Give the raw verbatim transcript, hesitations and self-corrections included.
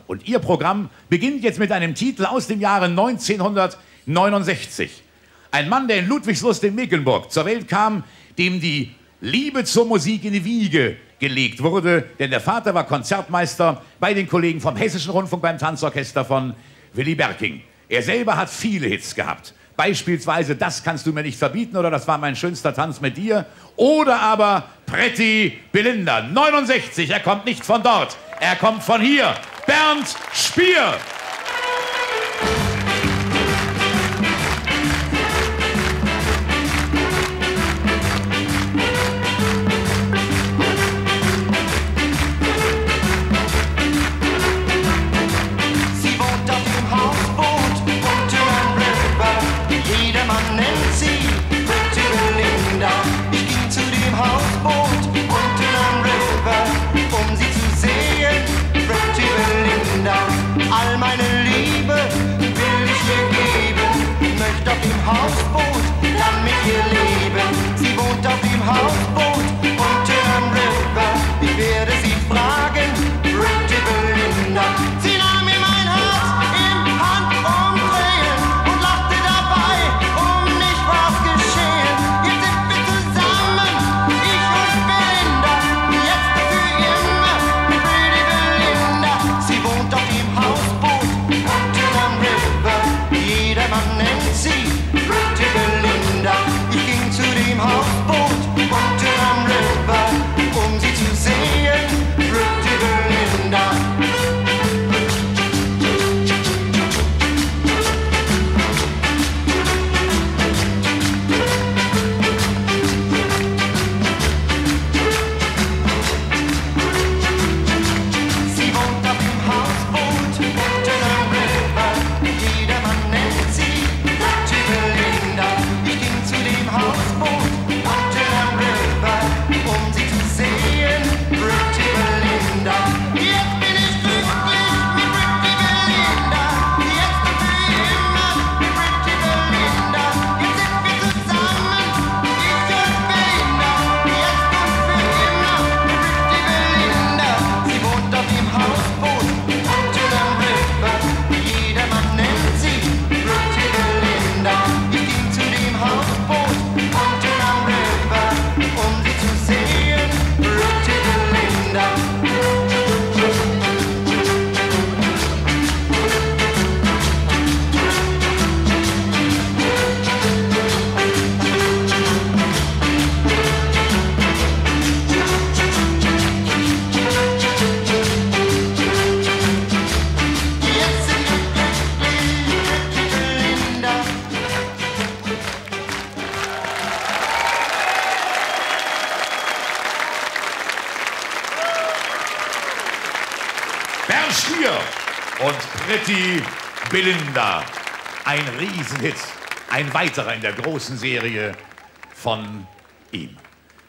Und Ihr Programm beginnt jetzt mit einem Titel aus dem Jahre neunzehnhundertneunundsechzig. Ein Mann, der in Ludwigslust in Mecklenburg zur Welt kam, dem die Liebe zur Musik in die Wiege gelegt wurde, denn der Vater war Konzertmeister bei den Kollegen vom Hessischen Rundfunk beim Tanzorchester von Willy Berking. Er selber hat viele Hits gehabt. Beispielsweise Das kannst du mir nicht verbieten oder Das war mein schönster Tanz mit dir. Oder aber Pretty Belinda. neunundsechzig, er kommt nicht von dort, er kommt von hier. Bernd Spier. Hausboot, kann mit ihr leben. Sie wohnt auf dem Hausboot unterm River. Ich werde sie fragen, Pretty Belinda. Sie nahm mir mein Herz im Handumdrehen und lachte dabei, um mich war's geschehen. Jetzt sind wir zusammen, ich und Belinda, jetzt für immer mit Pretty Belinda. Sie wohnt auf dem Hausboot unterm River. Jedermann nennt sie Pretty Belinda. Ich ging zu dem Hausboot unterm River, um sie zu sehen, Pretty Belinda. Sie wohnt auf dem Hausboot unterm River. Jedermann nennt sie Pretty Belinda. Ich ging zu dem Hausboot unterm River, um sie zu sehen, Pretty Belinda. Jetzt bin ich glücklich mit Pretty Belinda. Jetzt und für immer mit Pretty Belinda. Jetzt sind wir zusammen, ich und Belinda. Jetzt und für immer mit Pretty Belinda. Sie wohnt auf dem Hausboot unterm River. Jedermann nennt sie Pretty Belinda. Ich ging zu dem Hausboot unterm River, um sie zu sehen, Pretty Belinda. Jetzt sind wir glücklich, Pretty Belinda. Bernd Stier und Pretty Belinda. Ein Riesenhit. Ein weiterer in der großen Serie von ihm.